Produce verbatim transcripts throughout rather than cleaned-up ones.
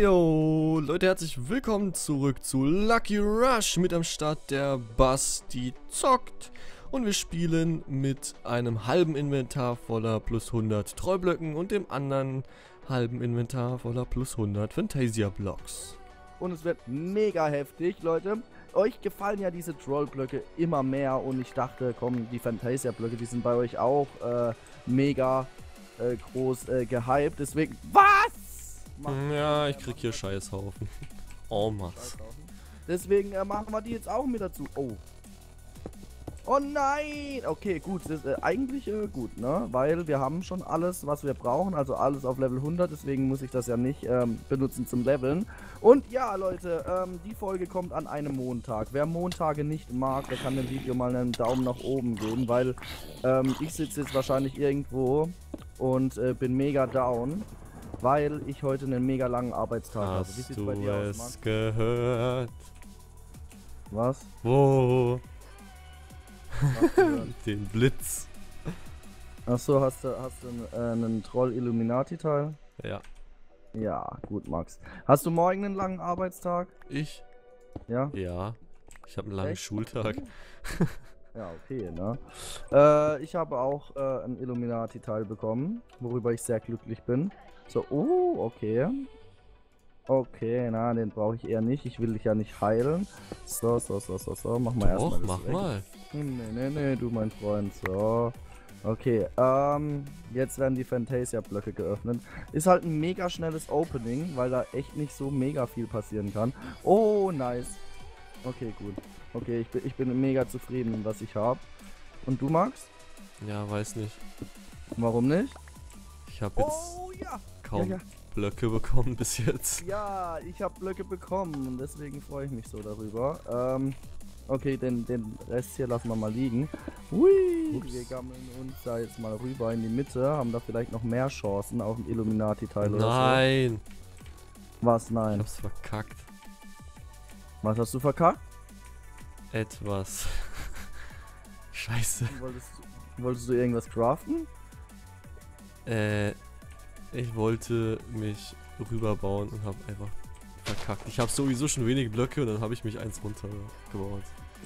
Heyo, Leute, herzlich willkommen zurück zu Lucky Rush. Mit am Start der Basti zockt. Und wir spielen mit einem halben Inventar voller plus hundert Trollblöcken und dem anderen halben Inventar voller plus hundert Fantasia Blocks. Und es wird mega heftig, Leute. Euch gefallen ja diese Trollblöcke immer mehr und ich dachte, komm, die Fantasia Blöcke, die sind bei euch auch äh, mega äh, groß äh, gehypt. Deswegen, was? Ja, ich krieg hier Scheißhaufen. Oh, was. Deswegen äh, machen wir die jetzt auch mit dazu. Oh. Oh nein! Okay, gut. Das ist äh, eigentlich äh, gut, ne? Weil wir haben schon alles, was wir brauchen. Also alles auf Level hundert. Deswegen muss ich das ja nicht ähm, benutzen zum Leveln. Und ja, Leute, ähm, die Folge kommt an einem Montag. Wer Montage nicht mag, der kann dem Video mal einen Daumen nach oben geben. Weil ähm, ich sitze jetzt wahrscheinlich irgendwo und äh, bin mega down. Weil ich heute einen mega langen Arbeitstag habe. Wie sieht's bei dir aus, Mann? Hast du es gehört? Was? Wo? Was gehört? Den Blitz. Achso, hast du, hast du einen, äh, einen Troll-Illuminati-Teil? Ja. Ja, gut, Max. Hast du morgen einen langen Arbeitstag? Ich? Ja? Ja. Ich habe einen langen Echt? Schultag. Ja, okay, ne? Äh, ich habe auch äh, einen Illuminati-Teil bekommen, worüber ich sehr glücklich bin. So, oh, okay. Okay, na, den brauche ich eher nicht. Ich will dich ja nicht heilen. So, so, so, so, so. Mach mal erstmal. Doch, das mach weg. mal. Nee, nee, nee, du mein Freund. So. Okay, ähm, jetzt werden die Fantasia-Blöcke geöffnet. Ist halt ein mega schnelles Opening, weil da echt nicht so mega viel passieren kann. Oh, nice. Okay, gut. Okay, ich bin, ich bin mega zufrieden, was ich habe. Und du, Max? Ja, weiß nicht. Warum nicht? Ich habe jetzt Oh, ja. kaum Ja, ja. Blöcke bekommen bis jetzt. Ja, ich habe Blöcke bekommen und deswegen freue ich mich so darüber. Ähm, okay, den, den Rest hier lassen wir mal liegen. Hui, Ups. wir gammeln uns da jetzt mal rüber in die Mitte. Haben da vielleicht noch mehr Chancen auf den Illuminati-Teil oder so. Nein. Was, Ich nein? hab's verkackt. Was hast du verkackt? Etwas. Scheiße. Wolltest, wolltest du irgendwas craften? Äh, ich wollte mich rüberbauen und habe einfach verkackt. Ich habe sowieso schon wenig Blöcke und dann habe ich mich eins runtergebaut.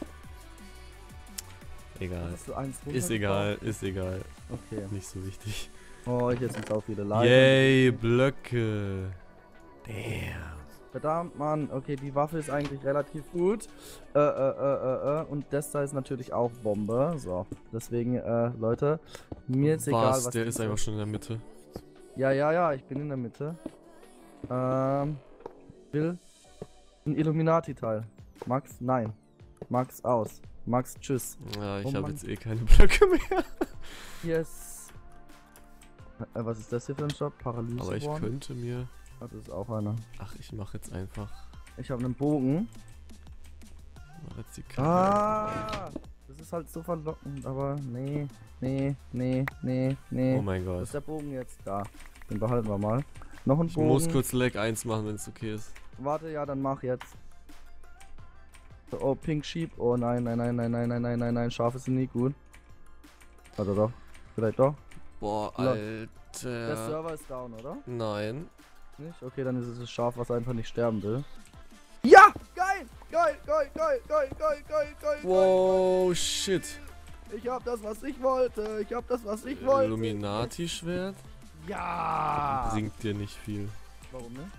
Egal. Hast du eins Ist egal, ist egal. Okay. Nicht so wichtig. Oh, hier sind auch viele Leute. Yay, Blöcke. Damn. Verdammt, Mann. Okay, die Waffe ist eigentlich relativ gut. Äh, äh, äh, äh, äh. Und das da ist natürlich auch Bombe. So, deswegen, äh, Leute, mir ist egal, Was? was... Der ist einfach schon in der Mitte. Ja, ja, ja, ich bin in der Mitte. Ähm, will ein Illuminati-Teil. Max, nein. Max, aus. Max, tschüss. Ja, ich Oh habe Mann. jetzt eh keine Blöcke mehr. Yes. Äh, was ist das hier für ein Job? Paralyse. Aber ich könnte mir... Das ist auch einer. Ach, ich mache jetzt einfach... Ich habe einen Bogen. Mach jetzt die Karte. Ah! Das ist halt so verlockend, aber nee, nee, nee, nee, nee. Oh mein Wo Gott. ist der Bogen jetzt? Da. Den behalten wir mal. Noch ein Ich Bogen. muss kurz Leg eins machen, wenn es okay ist. Warte, ja, dann mach jetzt. So, oh, Pink Sheep. Oh nein, nein, nein, nein, nein, nein, nein, nein, nein. Schafe sind nie gut. Warte doch. Vielleicht doch. Boah, La- Alter. Der Server ist down, oder? Nein. Nicht? Okay, dann ist es das Schaf, was einfach nicht sterben will. Ja! Geil! Geil, geil, geil, geil, geil, geil, geil, Wow, shit. geil. Ich hab das, was ich wollte. Ich hab das, was ich wollte. Illuminati-Schwert? Ja! Bringt dir nicht viel. Warum nicht?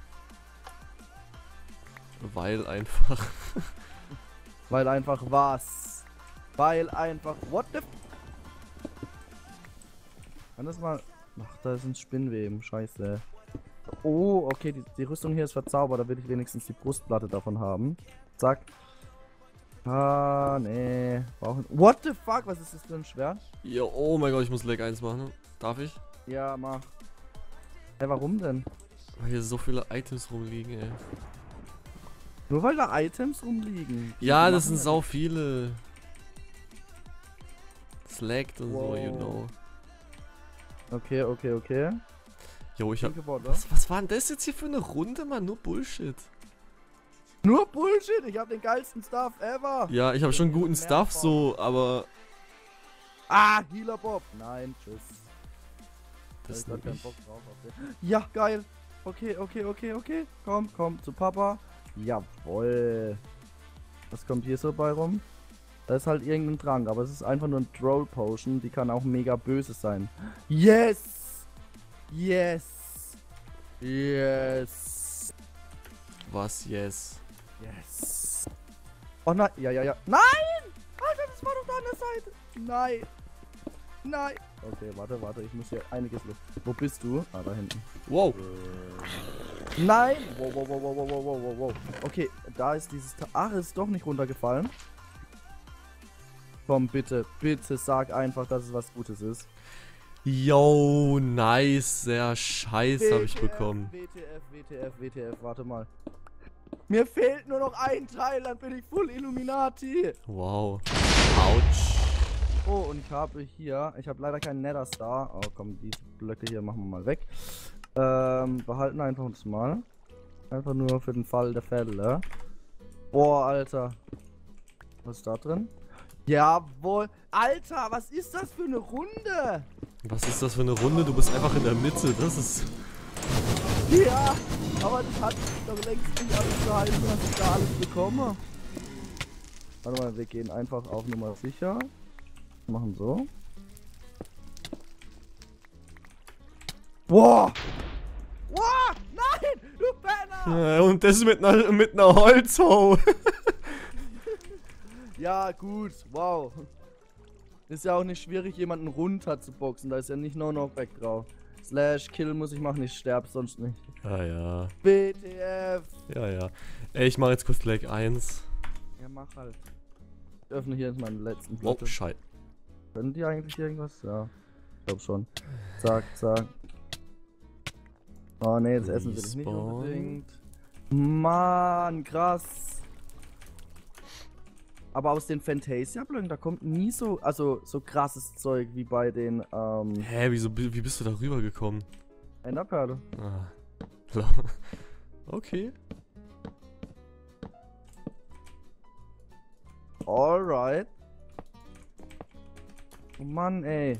Weil einfach. Weil einfach was? Weil einfach. What the f. Kann das mal. Ach, da ist ein Spinnweben. Scheiße. Oh, okay, die, die Rüstung hier ist verzaubert. Da will ich wenigstens die Brustplatte davon haben. Zack. Ah, nee. Brauchen. What the fuck? Was ist das für ein Schwert? Ja, oh mein Gott, ich muss Leg eins machen. Darf ich? Ja, mach. Hä, warum denn? Weil hier so viele Items rumliegen, ey. Nur weil da Items rumliegen. Die Ja, das machen sind sau viele. Das laggt und so, you Wow. know. Okay, okay, okay. Jo, ich hab. Pinke Border. Was, was war denn das jetzt hier für eine Runde, Mann? Nur Bullshit. Nur Bullshit, ich hab den geilsten Stuff ever. Ja, ich habe schon guten Stuff so, aber. Ah, Healer Bob. Nein, tschüss. Das Ich hab ist keinen nicht. Bock drauf auf den. Ja, geil. Okay, okay, okay, okay. Komm, komm zu Papa. Jawohl. Was kommt hier so bei rum? Da ist halt irgendein Trank, aber es ist einfach nur ein Troll Potion. Die kann auch mega böse sein. Yes! Yes! Yes! Was, yes? Yes! Oh nein! Ja, ja, ja. Nein! Alter, das war doch da an der Seite! Nein! Nein! Okay, warte, warte. Ich muss hier einiges los. Wo bist du? Ah, da hinten. Wow. Nein! Wow, wow, wow, wow, wow, wow, wow, wow. Okay, da ist dieses... Ta Ach, ist doch nicht runtergefallen. Komm, bitte, bitte sag einfach, dass es was Gutes ist. Yo, nice. Sehr Scheiß habe ich bekommen. W T F, W T F, W T F, warte mal. Mir fehlt nur noch ein Teil, dann bin ich Full Illuminati. Wow. Autsch. Oh, und ich habe hier... Ich habe leider keinen Nether Star. Oh, komm, diese Blöcke hier machen wir mal weg. Ähm, behalten einfach uns mal. Einfach nur für den Fall der Fälle. Boah, Alter. Was ist da drin? Jawohl. Alter, was ist das für eine Runde? Was ist das für eine Runde? Du bist einfach in der Mitte. Das ist... Ja, aber das hat doch längst nicht alles zu heißen, dass ich da alles bekomme. Warte mal, wir gehen einfach auf Nummer sicher. Machen so. Wow! Wow! Nein! Du Penner! Ja, und das mit einer mit einer Holzhau. Ja, gut, wow. Ist ja auch nicht schwierig, jemanden runter zu boxen. Da ist ja nicht No Knockback drauf. Slash Kill muss ich machen, ich sterbe sonst nicht. Ja, ja. W T F! Ja, ja. Ey, ich mach jetzt kurz Leg eins. Ja, mach halt. Ich öffne hier jetzt meinen letzten Oh, Blöcke. Scheiße. Können die eigentlich irgendwas? Ja, ich glaube schon. Zack, zack. Oh ne, das Essen will ich nicht Respawn. unbedingt. Mann, krass. Aber aus den Fantasia-Blöcken, da kommt nie so, also so krasses Zeug wie bei den, ähm... Hä, wieso, wie bist du da rübergekommen? Enderperle. Ah. Okay. Alright. Oh Mann, ey.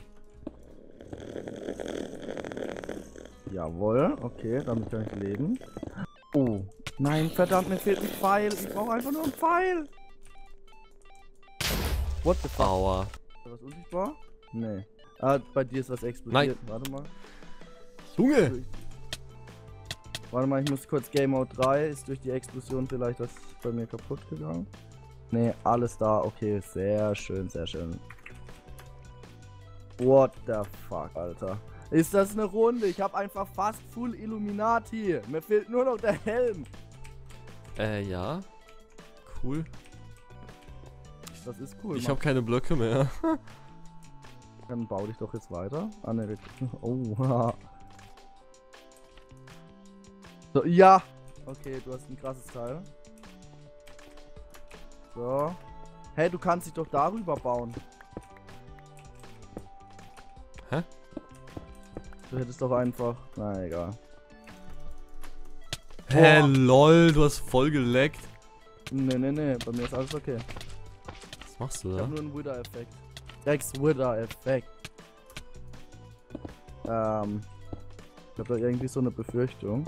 Jawohl, okay, damit kann ich leben. Oh, nein, verdammt, mir fehlt ein Pfeil. Ich brauche einfach nur einen Pfeil. What the fuck? Aua. Ist da was unsichtbar? Nee. Ah, bei dir ist was explodiert. Nein. Warte mal. Junge! Warte mal, ich muss kurz Game Mode drei. Ist durch die Explosion vielleicht das bei mir kaputt gegangen? Nee, alles da. Okay, sehr schön, sehr schön. What the fuck, Alter. Ist das eine Runde? Ich habe einfach fast Full Illuminati. Mir fehlt nur noch der Helm. Äh, ja. Cool. Das ist cool. Ich Mann. habe keine Blöcke mehr. Dann bau dich doch jetzt weiter. Ah, ne, oh, so, ja. Okay, du hast ein krasses Teil. So. Hey, du kannst dich doch darüber bauen. Hä? Du hättest doch einfach... Na, egal. Hä, Boah. lol, du hast voll geleckt. Ne, ne, ne, bei mir ist alles okay. Was machst du Ich da? hab nur einen Wither-Effekt. Rex Wither-Effekt. Ähm. Ich hab da irgendwie so eine Befürchtung.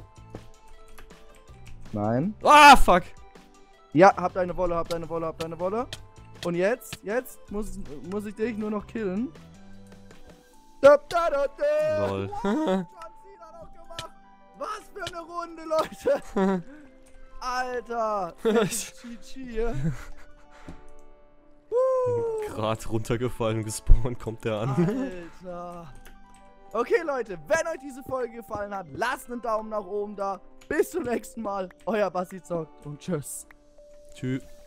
Nein. Ah, fuck! Ja, hab deine Wolle, hab deine Wolle, hab deine Wolle. Und jetzt, jetzt muss, muss ich dich nur noch killen. Da, da, da, da. Lol. Wow, John Cena noch gemacht. Was für eine Runde, Leute. Alter. G G hier. Grad runtergefallen, gespawnt, kommt der an. Alter. Okay, Leute, wenn euch diese Folge gefallen hat, lasst einen Daumen nach oben da. Bis zum nächsten Mal. Euer Basti zockt und tschüss. Tschüss.